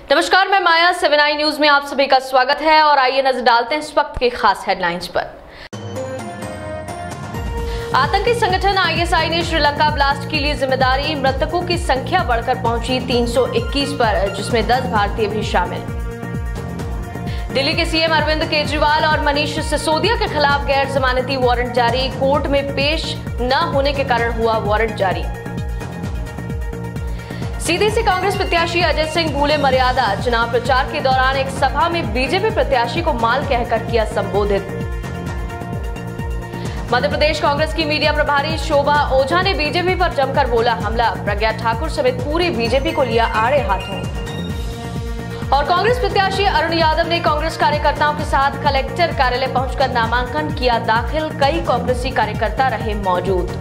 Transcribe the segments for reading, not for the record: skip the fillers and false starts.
नमस्कार, मैं माया 7i news में आप सभी का स्वागत है और आइए नजर डालते हैं इस वक्त के खास हेडलाइंस पर। आतंकी संगठन आईएसआई ने श्रीलंका ब्लास्ट के लिए जिम्मेदारी, मृतकों की संख्या बढ़कर पहुंची 321 पर, जिसमें 10 भारतीय भी शामिल। दिल्ली के सीएम अरविंद केजरीवाल और मनीष सिसोदिया के खिलाफ गैर जमानती वारंट जारी, कोर्ट में पेश न होने के कारण हुआ वारंट जारी। सीधी से कांग्रेस प्रत्याशी अजय सिंह भूले मर्यादा, चुनाव प्रचार के दौरान एक सभा में बीजेपी प्रत्याशी को माल कहकर किया संबोधित। मध्य प्रदेश कांग्रेस की मीडिया प्रभारी शोभा ओझा ने बीजेपी पर जमकर बोला हमला, प्रज्ञा ठाकुर समेत पूरी बीजेपी को लिया आड़े हाथों। और कांग्रेस प्रत्याशी अरुण यादव ने कांग्रेस कार्यकर्ताओं के साथ कलेक्टर कार्यालय पहुंचकर नामांकन किया दाखिल, कई कांग्रेसी कार्यकर्ता रहे मौजूद।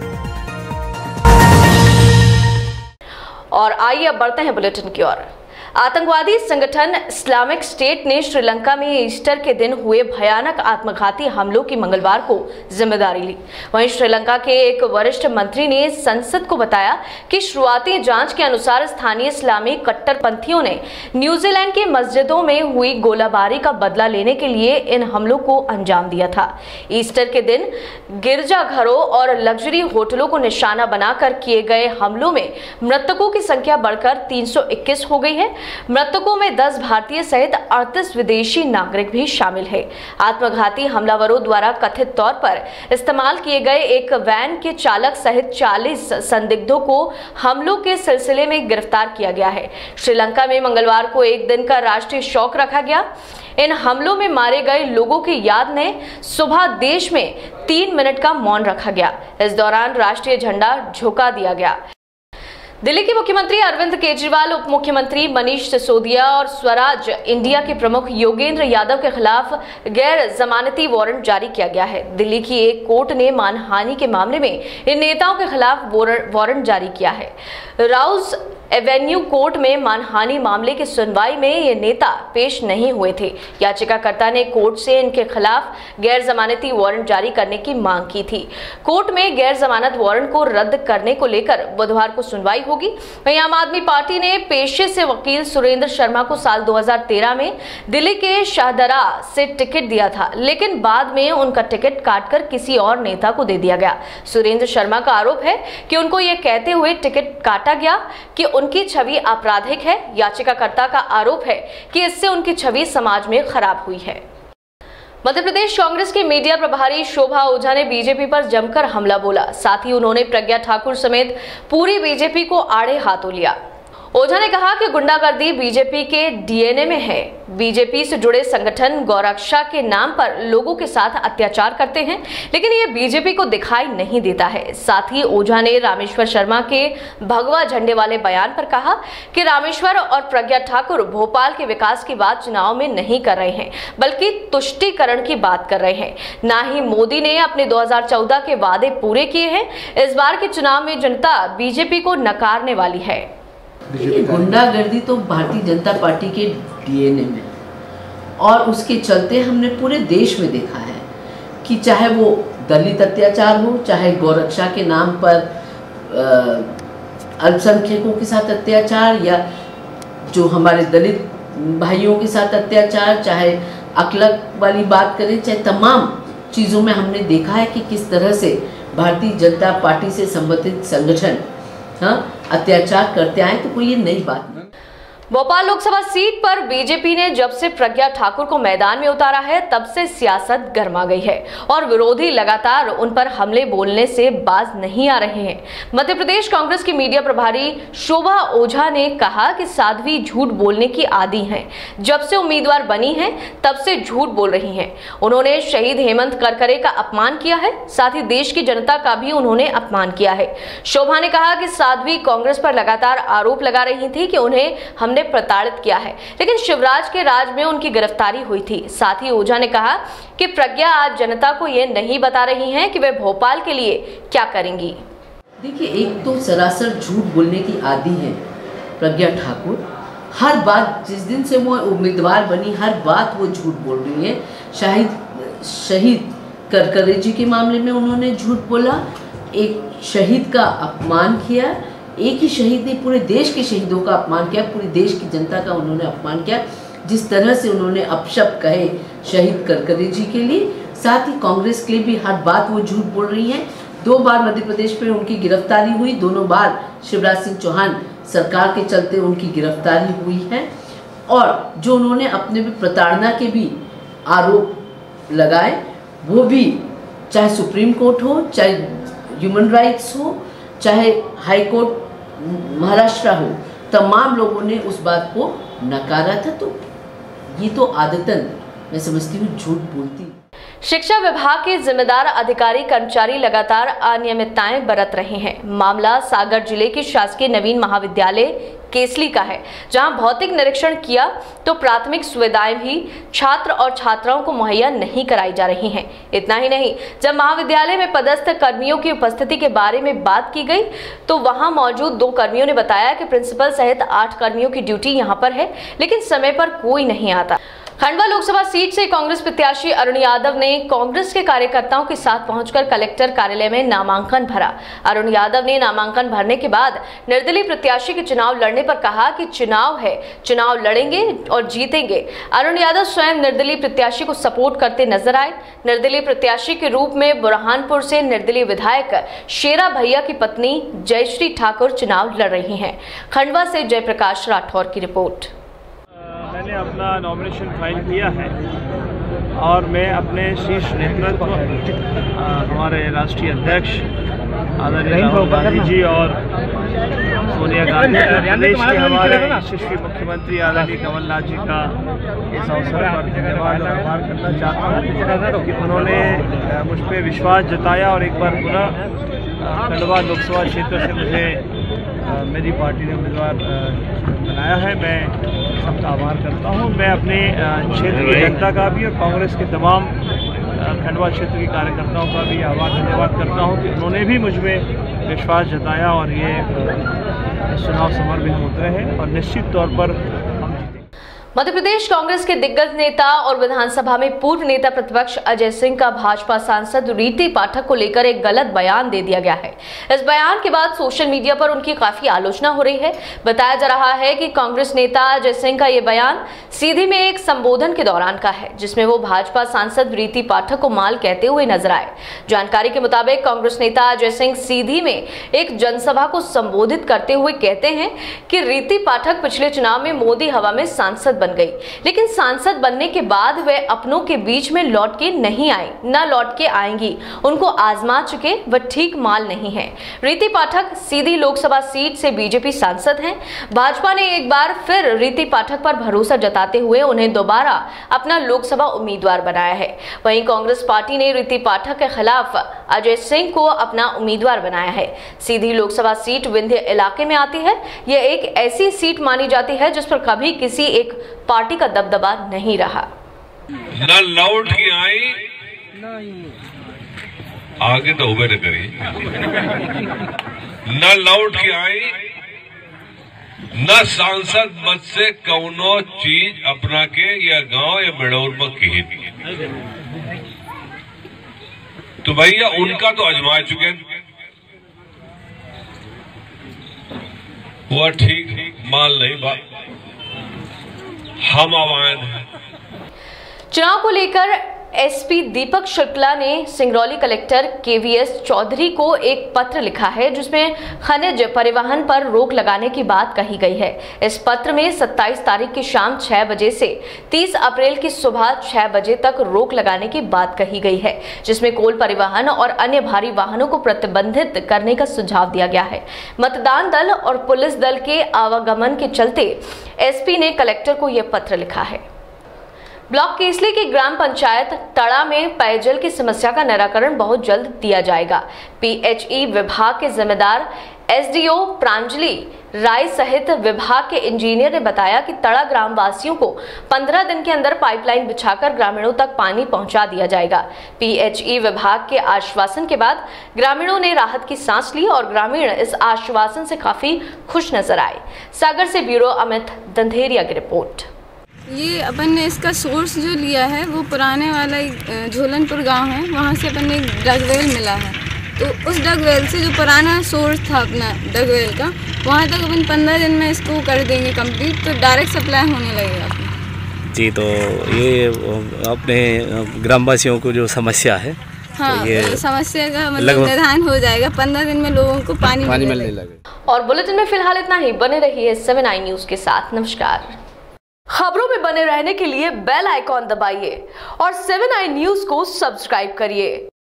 और आइए अब बढ़ते हैं बुलेटिन की ओर। आतंकवादी संगठन इस्लामिक स्टेट ने श्रीलंका में ईस्टर के दिन हुए भयानक आत्मघाती हमलों की मंगलवार को जिम्मेदारी ली। वहीं श्रीलंका के एक वरिष्ठ मंत्री ने संसद को बताया कि शुरुआती जांच के अनुसार स्थानीय इस्लामी कट्टरपंथियों ने न्यूजीलैंड की मस्जिदों में हुई गोलाबारी का बदला लेने के लिए इन हमलों को अंजाम दिया था। ईस्टर के दिन गिरजाघरों और लग्जरी होटलों को निशाना बनाकर किए गए हमलों में मृतकों की संख्या बढ़कर 321 हो गई है। मृतकों में 10 भारतीय सहित 38 विदेशी नागरिक भी शामिल है। आत्मघाती हमलावरों द्वारा कथित तौर पर इस्तेमाल किए गए एक वैन के चालक सहित 40 संदिग्धों को हमलों के सिलसिले में गिरफ्तार किया गया है। श्रीलंका में मंगलवार को एक दिन का राष्ट्रीय शोक रखा गया। इन हमलों में मारे गए लोगों की याद में सुबह देश में 3 मिनट का मौन रखा गया। इस दौरान राष्ट्रीय झंडा झुका दिया गया। दिल्ली के मुख्यमंत्री अरविंद केजरीवाल, उप मुख्यमंत्री मनीष सिसोदिया और स्वराज इंडिया के प्रमुख योगेंद्र यादव के खिलाफ गैर जमानती वारंट जारी किया गया है। दिल्ली की एक कोर्ट ने मानहानि के मामले में इन नेताओं के खिलाफ वारंट जारी किया है। राउज एवेन्यू कोर्ट में मानहानि मामले की सुनवाई में ये नेता पेश नहीं हुए थे। याचिकाकर्ता ने कोर्ट से इनके खिलाफ गैर जमानती वारंट जारी करने की मांग की थी। कोर्ट में गैर जमानत वारंट को रद्द करने को लेकर बुधवार को सुनवाई होगी। वहीं आम आदमी पार्टी ने पेशे से वकील सुरेंद्र शर्मा को साल 2013 में दिल्ली के शाहदरा से टिकट दिया था, लेकिन बाद में उनका टिकट काटकर किसी और नेता को दे दिया गया। सुरेंद्र शर्मा का आरोप है कि उनको ये कहते हुए टिकट काटा गया कि उनकी छवि आपराधिक है। याचिकाकर्ता का आरोप है कि इससे उनकी छवि समाज में खराब हुई है। मध्य प्रदेश कांग्रेस के मीडिया प्रभारी शोभा ओझा ने बीजेपी पर जमकर हमला बोला। साथ ही उन्होंने प्रज्ञा ठाकुर समेत पूरी बीजेपी को आड़े हाथों लिया। ओझा ने कहा कि गुंडागर्दी बीजेपी के डीएनए में है। बीजेपी से जुड़े संगठन गौरक्षा के नाम पर लोगों के साथ अत्याचार करते हैं, लेकिन ये बीजेपी को दिखाई नहीं देता है। साथ ही ओझा ने रामेश्वर शर्मा के भगवा झंडे वाले बयान पर कहा कि रामेश्वर और प्रज्ञा ठाकुर भोपाल के विकास की बात चुनाव में नहीं कर रहे हैं, बल्कि तुष्टीकरण की बात कर रहे हैं। ना ही मोदी ने अपने 2014 के वादे पूरे किए हैं। इस बार के चुनाव में जनता बीजेपी को नकारने वाली है। गुंडागर्दी तो भारतीय जनता पार्टी के डीएनए में, और उसके चलते हमने पूरे देश में देखा है कि चाहे वो दलित अत्याचार हो, चाहे गौरक्षा के नाम पर अल्पसंख्यकों के साथ अत्याचार, या जो हमारे दलित भाइयों के साथ अत्याचार, चाहे अकलक वाली बात करें, चाहे तमाम चीज़ों में हमने देखा है कि किस तरह से भारतीय जनता पार्टी से संबंधित संगठन अत्याचार करते आए। तो कोई ये नई बात नहीं। भोपाल लोकसभा सीट पर बीजेपी ने जब से प्रज्ञा ठाकुर को मैदान में उतारा है, तब से सियासत गर्मा गई है और विरोधी लगातार उन पर हमले बोलने से बाज नहीं आ रहे हैं। मध्य प्रदेश कांग्रेस की मीडिया प्रभारी शोभा ओझा ने कहा कि साध्वी झूठ बोलने की आदी हैं। जब से उम्मीदवार बनी हैं, तब से झूठ बोल रही हैं। उन्होंने शहीद हेमंत करकरे का अपमान किया है, साथ ही देश की जनता का भी उन्होंने अपमान किया है। शोभा ने कहा कि साध्वी कांग्रेस पर लगातार आरोप लगा रही थी कि उन्हें हमने प्रताड़ित किया है, लेकिन शिवराज के राज में उनकी गिरफ्तारी हुई थी। साथ ही ओझा ने कहा कि प्रज्ञा आज जनता को यह नहीं बता रही हैं कि वे भोपाल के लिए क्या करेंगी। देखिए, एक तो सरासर झूठ बोलने की आदी है प्रज्ञा ठाकुर। हर बात, जिस दिन से वो उम्मीदवार बनी, हर बात वो झूठ बोल रही है। शहीद करकरे जी के मामले में उन्होंने झूठ बोला, एक शहीद का अपमान किया, एक ही शहीद ने पूरे देश के शहीदों का अपमान किया, पूरे देश की जनता का उन्होंने अपमान किया। जिस तरह से उन्होंने अपशब्द कहे शहीद करकरे जी के लिए, साथ ही कांग्रेस के लिए भी हर बात वो झूठ बोल रही हैं। 2 बार मध्य प्रदेश में उनकी गिरफ्तारी हुई, दोनों बार शिवराज सिंह चौहान सरकार के चलते उनकी गिरफ्तारी हुई है। और जो उन्होंने अपने पे प्रताड़ना के भी आरोप लगाए, वो भी चाहे सुप्रीम कोर्ट हो, चाहे ह्यूमन राइट्स हो, चाहे हाई कोर्ट महाराष्ट्र हो, तमाम लोगों ने उस बात को नकारा था। तो ये तो आदतन मैं समझती हूँ झूठ बोलती। शिक्षा विभाग के जिम्मेदार अधिकारी कर्मचारी लगातार अनियमितताएं बरत रहे हैं। मामला सागर जिले के शासकीय नवीन महाविद्यालय केसली का है, जहां भौतिक निरीक्षण किया तो प्राथमिक सुविधाएं भी छात्र और छात्राओं को मुहैया नहीं कराई जा रही हैं। इतना ही नहीं, जब महाविद्यालय में पदस्थ कर्मियों की उपस्थिति के बारे में बात की गई तो वहां मौजूद 2 कर्मियों ने बताया कि प्रिंसिपल सहित 8 कर्मियों की ड्यूटी यहां पर है, लेकिन समय पर कोई नहीं आता। खंडवा लोकसभा सीट से कांग्रेस प्रत्याशी अरुण यादव ने कांग्रेस के कार्यकर्ताओं के साथ पहुंचकर कलेक्टर कार्यालय में नामांकन भरा। अरुण यादव ने नामांकन भरने के बाद निर्दलीय प्रत्याशी के चुनाव लड़ने पर कहा कि चुनाव है, चुनाव लड़ेंगे और जीतेंगे। अरुण यादव स्वयं निर्दलीय प्रत्याशी को सपोर्ट करते नजर आए। निर्दलीय प्रत्याशी के रूप में बुरहानपुर से निर्दलीय विधायक शेरा भैया की पत्नी जयश्री ठाकुर चुनाव लड़ रही हैं। खंडवा से जयप्रकाश राठौर की रिपोर्ट। मैंने अपना नॉमिनेशन फाइल किया है और मैं अपने शीर्ष नेतृत्व हमारे राष्ट्रीय अध्यक्ष आदरणीय राहुल गांधी जी और सोनिया गांधी, प्रदेश के हमारे यशस्वी मुख्यमंत्री आदरणीय कमलनाथ जी का इस अवसर पर धन्यवाद और आभार करना चाहता हूँ कि उन्होंने मुझ पर विश्वास जताया और एक बार पुनः खंडवा लोकसभा क्षेत्र से मुझे मेरी पार्टी ने उम्मीदवार बनाया है। मैं सबका आभार करता हूँ। मैं अपने क्षेत्र की जनता का भी और कांग्रेस के तमाम खंडवा क्षेत्र के कार्यकर्ताओं का भी आभार धन्यवाद करता हूँ कि उन्होंने भी मुझ में विश्वास जताया और ये चुनाव समर में हम उतरे हैं और निश्चित तौर पर हम जीतेंगे। मध्य प्रदेश कांग्रेस के दिग्गज नेता और विधानसभा में पूर्व नेता प्रतिपक्ष अजय सिंह का भाजपा सांसद रीति पाठक को लेकर एक गलत बयान दे दिया गया है। इस बयान के बाद सोशल मीडिया पर उनकी काफी आलोचना हो रही है। बताया जा रहा है कि कांग्रेस नेता अजय सिंह का ये बयान सीधी में एक संबोधन के दौरान का है, जिसमें वो भाजपा सांसद रीति पाठक को माल कहते हुए नजर आए। जानकारी के मुताबिक कांग्रेस नेता अजय सिंह सीधी में एक जनसभा को संबोधित करते हुए कहते हैं कि रीति पाठक पिछले चुनाव में मोदी हवा में सांसद बन गई, लेकिन सांसद बनने के बाद वे अपनों के बीच में लौट के नहीं आई, न लौट के आएंगी। उनको आजमा चुके, वह ठीक माल नहीं है। रीति पाठक सीधी लोकसभा सीट से बीजेपी सांसद हैं। भाजपा ने एक बार फिर रीति पाठक पर भरोसा जताते हुए उन्हें दोबारा अपना लोकसभा उम्मीदवार बनाया है। वहीं कांग्रेस पार्टी ने रीति पाठक के खिलाफ अजय सिंह को अपना उम्मीदवार बनाया है। सीधी लोकसभा सीट विंध्य इलाके में आती है। यह एक ऐसी सीट मानी जाती है जिस पर कभी किसी एक पार्टी का दबदबा नहीं रहा। न लौट के आई आगे तो उबे न करी, न लौट के आई, न सांसद मत से कौनो चीज अपना के या गांव या बेड़ौर में कही। तो भैया उनका तो आजमा चुके, वह ठीक माल नहीं बात हम आवाज। चुनाव को लेकर एसपी दीपक शुक्ला ने सिंगरौली कलेक्टर केवीएस चौधरी को एक पत्र लिखा है, जिसमें खनिज परिवहन पर रोक लगाने की बात कही गई है। इस पत्र में 27 तारीख की शाम 6 बजे से 30 अप्रैल की सुबह 6 बजे तक रोक लगाने की बात कही गई है, जिसमें कोल परिवहन और अन्य भारी वाहनों को प्रतिबंधित करने का सुझाव दिया गया है। मतदान दल और पुलिस दल के आवागमन के चलते एसपी ने कलेक्टर को यह पत्र लिखा है। ब्लॉक केसली की ग्राम पंचायत तड़ा में पेयजल की समस्या का निराकरण बहुत जल्द दिया जाएगा। पीएचई विभाग के जिम्मेदार एसडीओ प्रांजलि राय सहित विभाग के इंजीनियर ने बताया कि तड़ा ग्राम वासियों को 15 दिन के अंदर पाइपलाइन बिछाकर ग्रामीणों तक पानी पहुंचा दिया जाएगा। पीएचई विभाग के आश्वासन के बाद ग्रामीणों ने राहत की सांस ली और ग्रामीण इस आश्वासन से काफी खुश नजर आए। सागर से ब्यूरो अमित दंधेरिया की रिपोर्ट। ये अपन ने इसका सोर्स जो लिया है वो पुराने वाला झोलनपुर गांव है, वहाँ से अपन ने ड्रग रेल मिला है। तो उस डगवेल से जो पुराना सोर्स था अपना डगवेल का, वहाँ तक अपन 15 दिन में इसको कर देंगे कंप्लीट, तो डायरेक्ट सप्लाई होने लगेगा अपना। जी, तो ये अपने ग्रामवासियों को जो समस्या है, हाँ, तो ये समस्या का मतलब निदान हो जाएगा, 15 दिन में लोगों को पानी मिलने लगेगा। और बुलेटिन में फिलहाल इतना ही। बने रहिए 7i न्यूज के साथ। नमस्कार। खबरों में बने रहने के लिए बेल आइकॉन दबाइए और 7i न्यूज को सब्सक्राइब करिए।